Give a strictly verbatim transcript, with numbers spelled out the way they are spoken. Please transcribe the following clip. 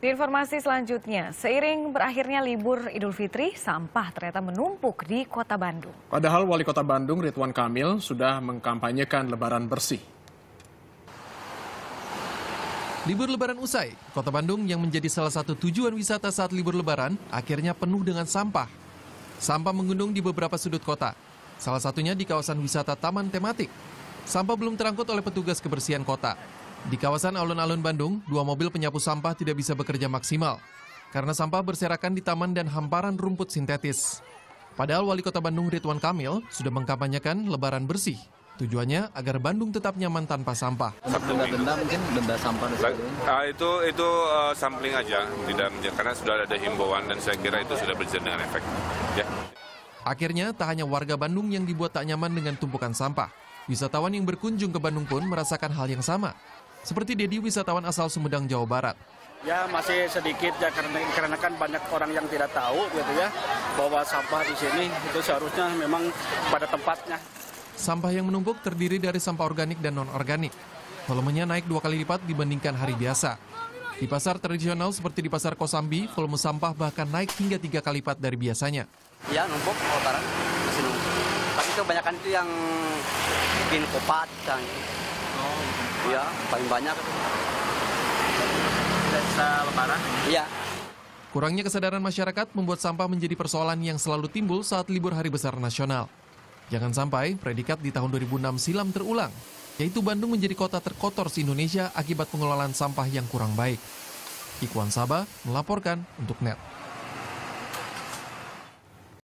Di informasi selanjutnya, seiring berakhirnya libur Idul Fitri, sampah ternyata menumpuk di kota Bandung. Padahal Wali Kota Bandung Ridwan Kamil sudah mengkampanyekan lebaran bersih. Libur lebaran usai, kota Bandung yang menjadi salah satu tujuan wisata saat libur lebaran akhirnya penuh dengan sampah. Sampah menggunung di beberapa sudut kota, salah satunya di kawasan wisata Taman Tematik. Sampah belum terangkut oleh petugas kebersihan kota. Di kawasan alun-alun Bandung, dua mobil penyapu sampah tidak bisa bekerja maksimal karena sampah berserakan di taman dan hamparan rumput sintetis. Padahal Wali Kota Bandung Ridwan Kamil sudah mengkampanyekan lebaran bersih. Tujuannya agar Bandung tetap nyaman tanpa sampah. Denda-denda mungkin denda sampah. Uh, itu itu uh, sampling aja, tidak karena sudah ada himbauan dan saya kira itu sudah berjalan dengan efek. Ya. Akhirnya tak hanya warga Bandung yang dibuat tak nyaman dengan tumpukan sampah. Wisatawan yang berkunjung ke Bandung pun merasakan hal yang sama. Seperti Dedi, wisatawan asal Sumedang, Jawa Barat. Ya masih sedikit ya karena, karena kan banyak orang yang tidak tahu gitu ya bahwa sampah di sini itu seharusnya memang pada tempatnya. Sampah yang menumpuk terdiri dari sampah organik dan non-organik. Volumenya naik dua kali lipat dibandingkan hari biasa. Di pasar tradisional seperti di Pasar Kosambi, volume sampah bahkan naik hingga tiga kali lipat dari biasanya. Ya numpuk, kotoran masih numpuk. Tapi kebanyakan itu yang bikin kopat kan. Oh. Ya, paling banyak. Desa lebaran? Iya. Kurangnya kesadaran masyarakat membuat sampah menjadi persoalan yang selalu timbul saat libur hari besar nasional. Jangan sampai predikat di tahun dua ribu enam silam terulang, yaitu Bandung menjadi kota terkotor se-Indonesia akibat pengelolaan sampah yang kurang baik. Ikhwan Sabah melaporkan untuk N E T.